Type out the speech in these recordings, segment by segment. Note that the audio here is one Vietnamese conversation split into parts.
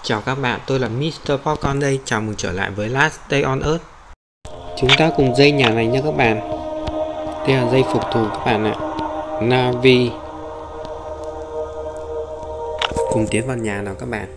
Chào các bạn, tôi là Mr. Popcorn đây. Chào mừng trở lại với Last Day on Earth. Chúng ta cùng dây nhà này nha các bạn. Đây là dây phục thủ các bạn ạ. Navi. Cùng tiến vào nhà nào các bạn.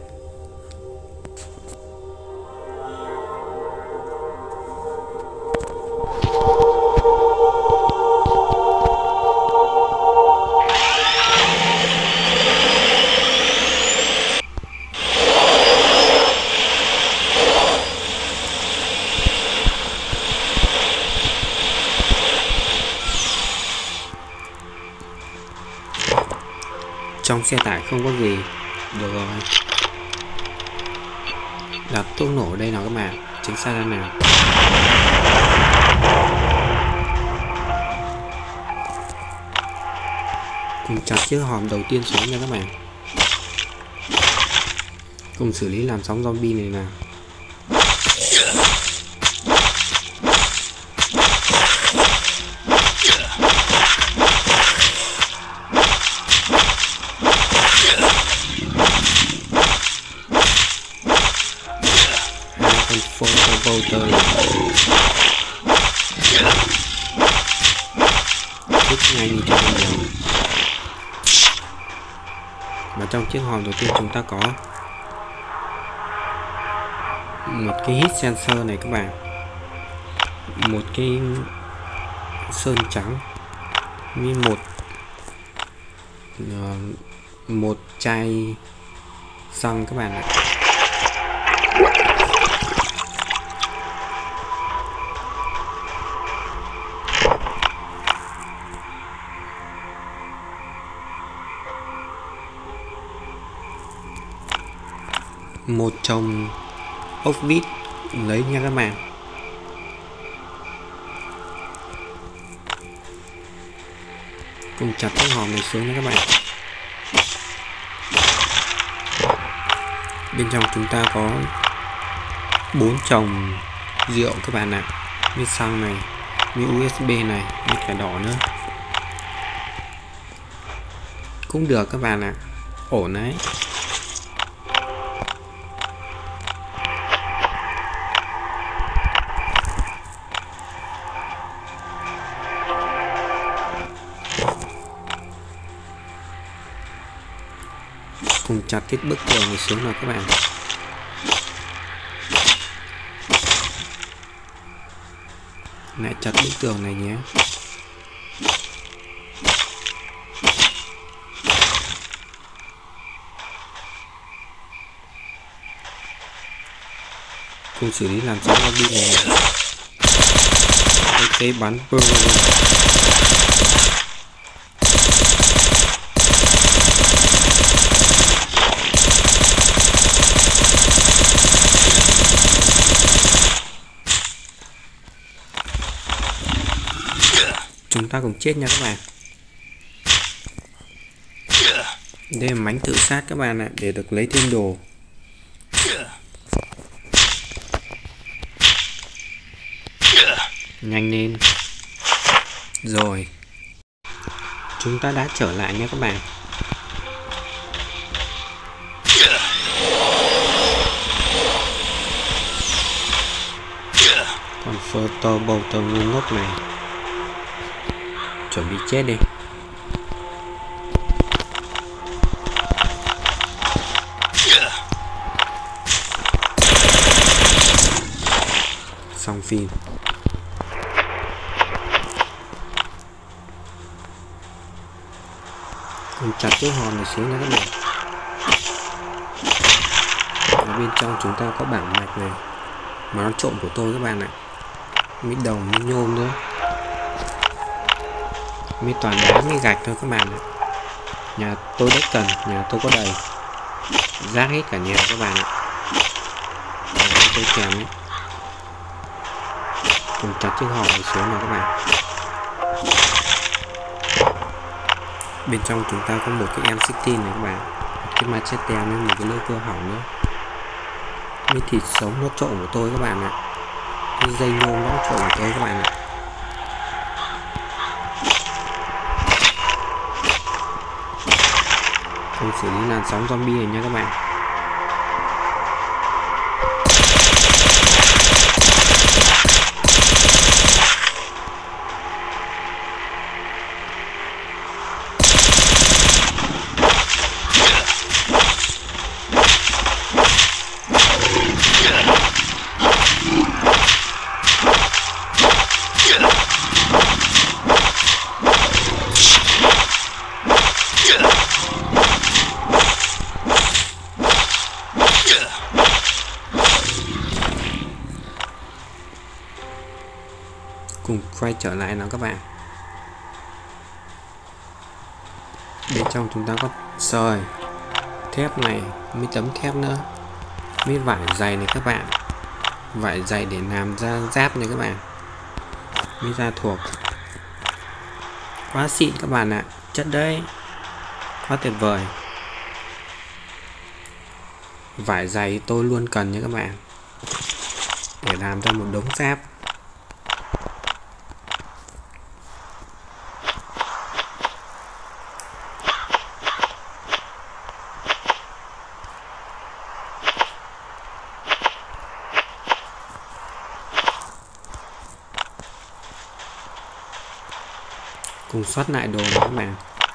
Trong xe tải không có gì. Được rồi. Đặt thuốc nổ đây nào các bạn. Tránh xa ra nào. Cùng chặt chiếc hòm đầu tiên xuống nha các bạn. Cùng xử lý làn sóng zombie này nào. Photovoltaic thích ngay như trong video. Và trong chiếc hòm đầu tiên chúng ta có một cái heat sensor này các bạn, một cái sơn trắng với một chai xăng các bạn ạ. Một chồng ốc vít lấy nha các bạn. Cùng chặt cái hòm này xuống nha các bạn. Bên trong chúng ta có 4 chồng rượu các bạn ạ. Với xăng này, với USB này, với cả đỏ nữa. Cũng được các bạn ạ. Ổn đấy. Cùng chặt cái bức tường này xuống nào các bạn. Lại chặt bức tường này nhé. Cùng xử lý làm sóng zombie này. Cái bắn chúng ta cùng chết nha các bạn. Đây là mánh tự sát các bạn ạ, để được lấy thêm đồ. Nhanh lên. Rồi. Chúng ta đã trở lại nha các bạn. Còn photovoltaic ngu ngốc này chuẩn bị chết đi. Xong phim. Cùng chặt cái hòm này xuống nha các bạn. Ở bên trong chúng ta có bảng mạch này, mà nó trộm của tôi các bạn ạ. Mít đồng, mít nhôm nữa, mít toàn đá, mít gạch thôi các bạn ạ. Nhà tôi đất cần, nhà tôi có đầy, rác hết cả nhà các bạn ạ. Tôi kèm ấy. Cùng chặt chiếc hòm này xuống nào các bạn. Bên trong chúng ta có một cái M16 này các bạn, một cái machete với một cái lưỡi cưa hỏng nữa, với thịt sống nó trộn của tôi các bạn ạ. Cái dây nhôm nó trộn của tôi các bạn ạ. Cùng xử lý làn sóng zombie này nha các bạn. Cùng quay trở lại nào các bạn. Bên trong chúng ta có sợi thép này, mấy tấm thép nữa, mấy vải dày này các bạn, vải dày để làm ra giáp này các bạn, mấy da thuộc quá xịn các bạn ạ. Chất đấy quá tuyệt vời. Vải dày tôi luôn cần nha các bạn, để làm ra một đống giáp. Cùng soát lại đồ này các bạn.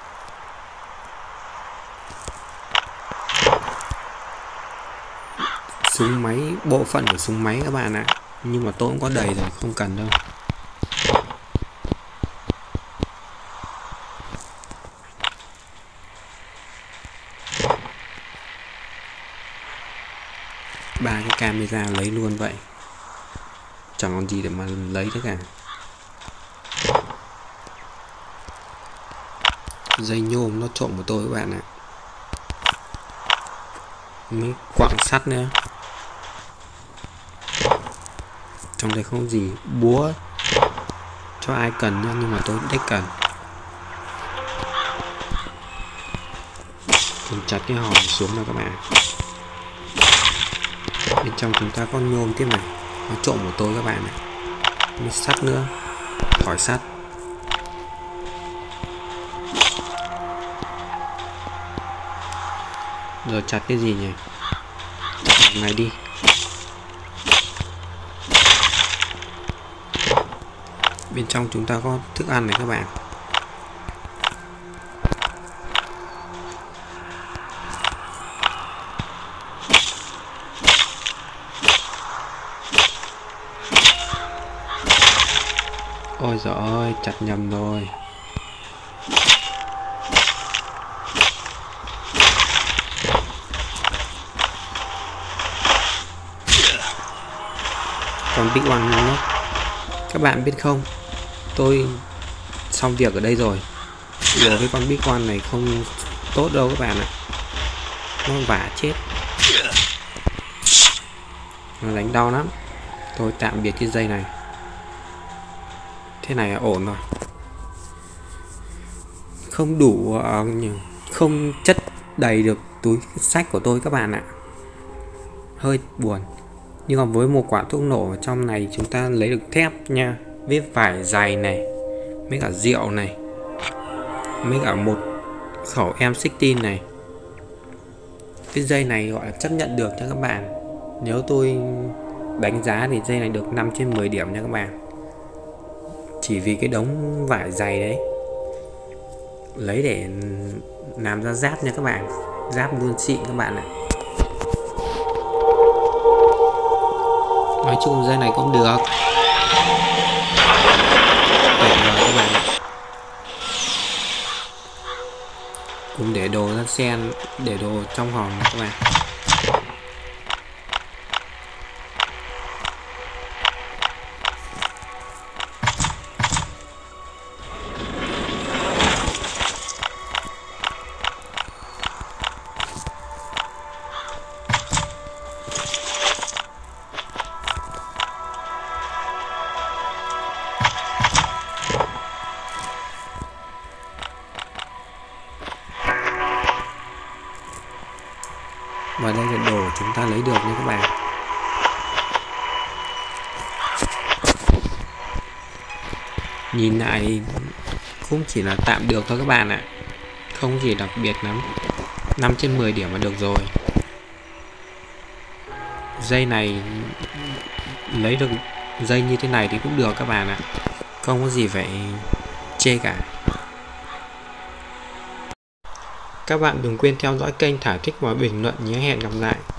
Súng máy, bộ phận của súng máy các bạn ạ, nhưng mà tôi cũng có đầy rồi, không cần đâu. Ba cái camera lấy luôn vậy, chẳng còn gì để mà lấy nữa cả. Dây nhôm nó trộn của tôi các bạn ạ, mấy quặng sắt nữa. Trong đây không gì, búa cho ai cần nha, nhưng mà tôi đích cần. Cùng chặt cái hòm xuống nào các bạn. Bên trong chúng ta có nhôm tiếp này, nó trộn của tôi các bạn này. Mấy sắt nữa, thỏi sắt. Giờ chặt cái gì nhỉ? Chặt hòm này đi. Bên trong chúng ta có thức ăn này các bạn. Ôi giời ơi, chặt nhầm rồi. Còn Big One nữa. Các bạn biết không, tôi xong việc ở đây rồi. Đùa với con Big One này không tốt đâu các bạn ạ, nó vả chết, nó đánh đau lắm. Tôi tạm biệt cái dây này. Thế này là ổn rồi, không đủ, không chất đầy được túi sách của tôi các bạn ạ, hơi buồn. Nhưng mà với một quả thuốc nổ ở trong này chúng ta lấy được thép nha, với vải dày này, mấy cả rượu này, mấy cả một khẩu M16 này. Cái dây này gọi là chấp nhận được cho các bạn. Nếu tôi đánh giá thì dây này được 5/10 điểm nha các bạn. Chỉ vì cái đống vải dày đấy, lấy để làm ra giáp nha các bạn. Giáp luôn xịn các bạn ạ. Nói chung dây này cũng được. Tuyệt vời các bạn. Cùng để đồ ra sen, để đồ trong hòm này các bạn. Và đây là đồ chúng ta lấy được nha các bạn. Nhìn lại cũng chỉ là tạm được thôi các bạn ạ, không gì đặc biệt lắm. 5/10 điểm là được rồi. Dây này lấy được dây như thế này thì cũng được các bạn ạ, không có gì phải chê cả. Các bạn đừng quên theo dõi kênh Thả Thích và bình luận nhé. Hẹn gặp lại.